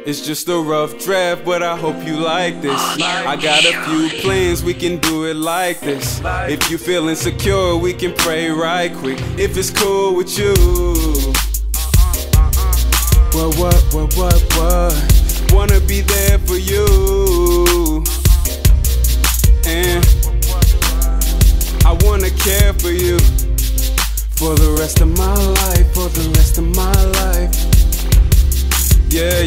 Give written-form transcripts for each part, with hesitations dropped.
It's just a rough draft, but I hope you like this. I got a few plans, we can do it like this. If you feel insecure, we can pray right quick. If it's cool with you. What? Wanna be there for you. And I wanna care for you. For the rest of my life, for the rest of my life. Yeah.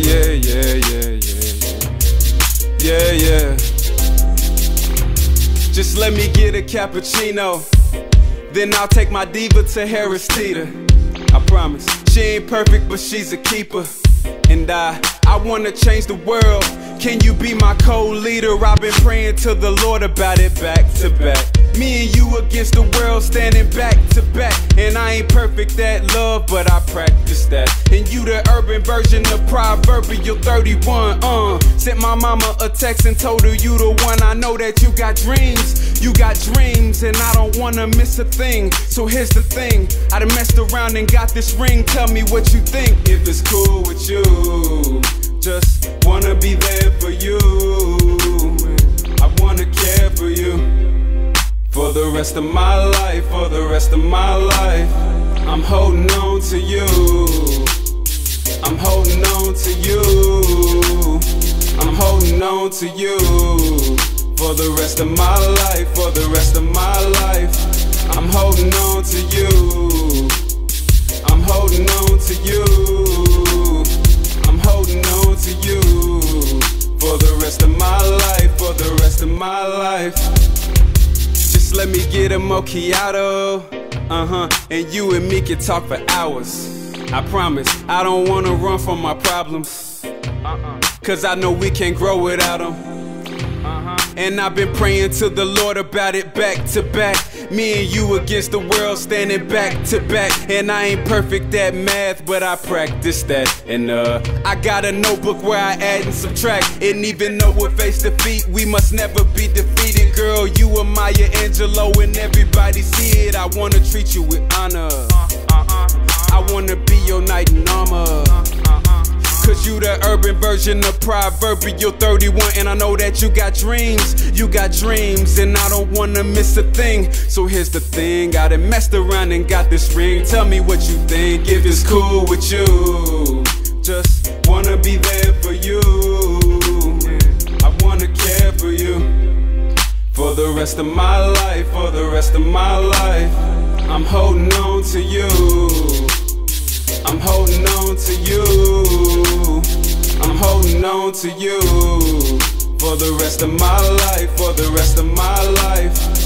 Just let me get a cappuccino, then I'll take my diva to Harris Teeter. I promise, she ain't perfect, but she's a keeper. And I wanna change the world. Can you be my co-leader? I've been praying to the Lord about it back to back. Me and you against the world, standing back to back. And I ain't perfect at love, but I practice that. And you the urban version of Proverbial 31. Sent my mama a text and told her you the one. I know that you got dreams. You got dreams, and I don't wanna miss a thing. So here's the thing, I done messed around and got this ring. Tell me what you think. If it's cool with you, just wanna be there for you. I wanna care for you. For the rest of my life, for the rest of my life. I'm holding on to you. I'm holding on to you. I'm holding on to you. For the rest of my life, for the rest of my life. I'm holding on to you. I'm holding on to you. I'm holding on to you. For the rest of my life, for the rest of my life. Just let me get a macchiato, and you and me can talk for hours. I promise, I don't wanna run from my problems, cause I know we can't grow without them. And I've been praying to the Lord about it back to back. Me and you against the world, standing back to back. And I ain't perfect at math, but I practice that. And I got a notebook where I add and subtract. And even though we're face to feet, we must never be defeated. Girl, you are Maya Angelou and everybody see it. I wanna treat you with honor. I wanna be your knight in armor. Cause you the urban version of Proverbial 31. And I know that you got dreams, and I don't wanna miss a thing. So here's the thing, I done messed around and got this ring. Tell me what you think, if it's cool with you. Just wanna be there for you. I wanna care for you. For the rest of my life, for the rest of my life. I'm holding on to you. I'm holding on to you. I'm holding on to you. For the rest of my life, for the rest of my life.